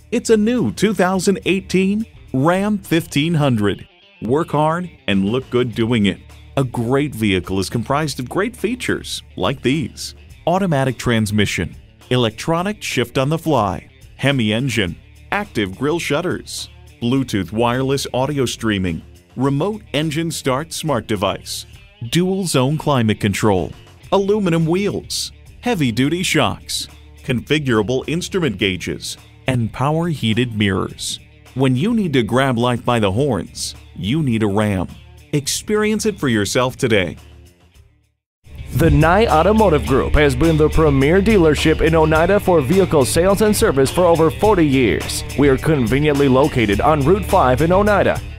It's a new 2018 Ram 1500. Work hard and look good doing it. A great vehicle is comprised of great features like these: automatic transmission, electronic shift on the fly, Hemi engine, active grille shutters, Bluetooth wireless audio streaming, remote engine start smart device, dual zone climate control, aluminum wheels, heavy-duty shocks, configurable instrument gauges, and power heated mirrors. When you need to grab life by the horns, you need a Ram. Experience it for yourself today. The Nye Automotive Group has been the premier dealership in Oneida for vehicle sales and service for over 40 years. We are conveniently located on Route 5 in Oneida.